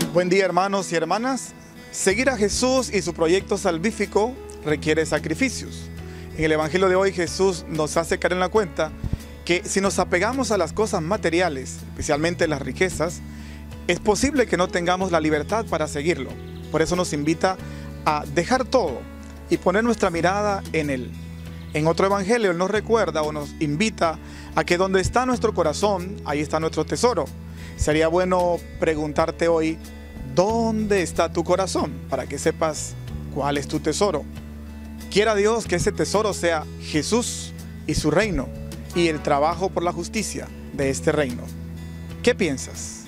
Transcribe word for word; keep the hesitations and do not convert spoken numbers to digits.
Buen día, hermanos y hermanas. Seguir a Jesús y su proyecto salvífico requiere sacrificios. En el Evangelio de hoy Jesús nos hace caer en la cuenta que si nos apegamos a las cosas materiales, especialmente las riquezas, es posible que no tengamos la libertad para seguirlo. Por eso nos invita a dejar todo y poner nuestra mirada en Él. En otro evangelio Él nos recuerda o nos invita a que donde está nuestro corazón, ahí está nuestro tesoro. Sería bueno preguntarte hoy, ¿dónde está tu corazón? Para que sepas cuál es tu tesoro. Quiera Dios que ese tesoro sea Jesús y su reino y el trabajo por la justicia de este reino. ¿Qué piensas?